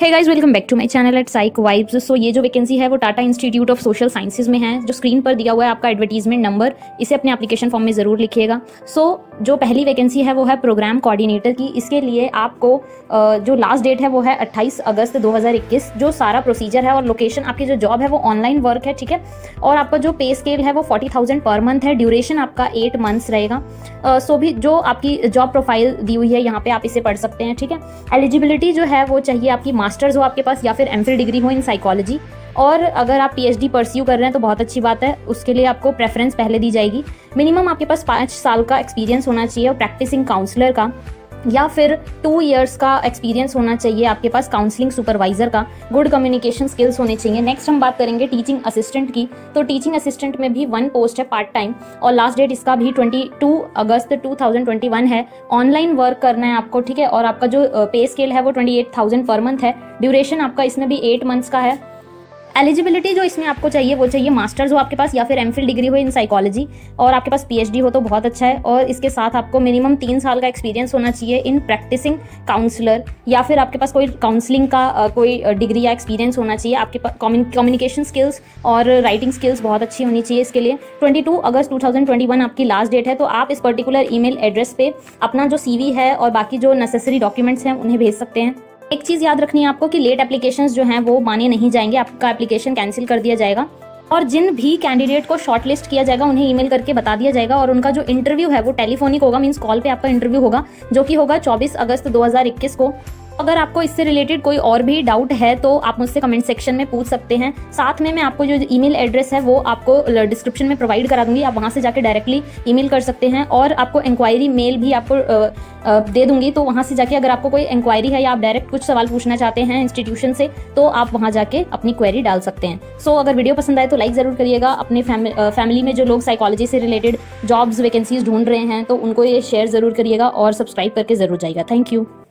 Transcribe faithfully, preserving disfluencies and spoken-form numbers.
Hey guys, welcome back to my channel at psych vibes. So ये जो vacancy है वो Tata institute of social sciences में है। जो स्क्रीन पर दिया हुआ है आपका एडवर्टीजमेंट नंबर, इसे अपने एप्लीकेशन फॉर्म में ज़रूर लिखिएगा। सो so, जो पहली वैकेंसी है वो है प्रोग्राम कोऑर्डिनेटर की। इसके लिए आपको जो लास्ट डेट है वो है अट्ठाईस अगस्त दो हज़ार इक्कीस। जो सारा प्रोसीजर है और लोकेशन, आपकी जो जॉब है वो ऑनलाइन वर्क है, ठीक है। और आपका जो पे स्केल है वो फोर्टी थाउजेंड पर मंथ है। ड्यूरेशन आपका एट मंथ्स रहेगा। सो uh, so भी जो आपकी जॉब प्रोफाइल दी हुई है यहाँ पे आप इसे पढ़ सकते हैं, ठीक है। एलिजिबिलिटी जो है वो चाहिए आपकी मास्टर्स हो आपके पास या फिर एमफिल डिग्री हो इन साइकोलॉजी। और अगर आप पीएचडी परस्यू कर रहे हैं तो बहुत अच्छी बात है, उसके लिए आपको प्रेफरेंस पहले दी जाएगी। मिनिमम आपके पास पाँच साल का एक्सपीरियंस होना चाहिए और प्रैक्टिसिंग काउंसलर का, या फिर टू इयर्स का एक्सपीरियंस होना चाहिए आपके पास काउंसलिंग सुपरवाइजर का। गुड कम्युनिकेशन स्किल्स होने चाहिए। नेक्स्ट हम बात करेंगे टीचिंग असिस्टेंट की। तो टीचिंग असिस्टेंट में भी वन पोस्ट है पार्ट टाइम, और लास्ट डेट इसका भी बाईस अगस्त दो हज़ार इक्कीस है। ऑनलाइन वर्क करना है आपको, ठीक है। और आपका जो पे स्केल है वो अट्ठाईस हज़ार पर मंथ है। ड्यूरेशन आपका इसमें भी एट मंथ्स का है। एलिजिबिलिटी जो इसमें आपको चाहिए वो चाहिए मास्टर्स हो आपके पास या फिर एमफिल डिग्री हो इन साइकोलॉजी, और आपके पास पीएचडी हो तो बहुत अच्छा है। और इसके साथ आपको मिनिमम तीन साल का एक्सपीरियंस होना चाहिए इन प्रैक्टिसिंग काउंसलर, या फिर आपके पास कोई काउंसलिंग का आ, कोई डिग्री या एक्सपीरियंस होना चाहिए। आपके पास कम्युनिकेशन स्किल्स और राइटिंग स्किल्स बहुत अच्छी होनी चाहिए। इसके लिए बाईस अगस्त दो हज़ार इक्कीस आपकी लास्ट डेट है। तो आप इस पर्टिकुलर ईमेल एड्रेस पे अपना जो सीवी है और बाकी जो नेसेसरी डॉक्यूमेंट्स हैं उन्हें भेज सकते हैं। एक चीज़ याद रखनी है आपको कि लेट एप्लीकेशंस जो हैं वो माने नहीं जाएंगे, आपका एप्लीकेशन कैंसिल कर दिया जाएगा। और जिन भी कैंडिडेट को शॉर्टलिस्ट किया जाएगा उन्हें ईमेल करके बता दिया जाएगा, और उनका जो इंटरव्यू है वो टेलीफोनिक होगा, मींस कॉल पे आपका इंटरव्यू होगा, जो कि होगा चौबीस अगस्त दो हज़ार इक्कीस को। अगर आपको इससे रिलेटेड कोई और भी डाउट है तो आप मुझसे कमेंट सेक्शन में पूछ सकते हैं। साथ में मैं आपको जो ईमेल एड्रेस है वो आपको डिस्क्रिप्शन में प्रोवाइड करा दूंगी, आप वहां से जाके डायरेक्टली ईमेल कर सकते हैं। और आपको इंक्वायरी मेल भी आपको दे दूंगी, तो वहां से जाके अगर आपको कोई इंक्वायरी है या आप डायरेक्ट कुछ सवाल पूछना चाहते हैं इंस्टीट्यूशन से, तो आप वहां जाके अपनी क्वेरी डाल सकते हैं। सो so, अगर वीडियो पसंद आए तो लाइक जरूर करिएगा। अपने फैमिली में जो लोग साइकोलॉजी से रिलेटेड जॉब्स वैकेंसीज ढूंढ रहे हैं तो उनको ये शेयर जरूर करिएगा, और सब्सक्राइब करके जरूर जाइएगा। Thank you.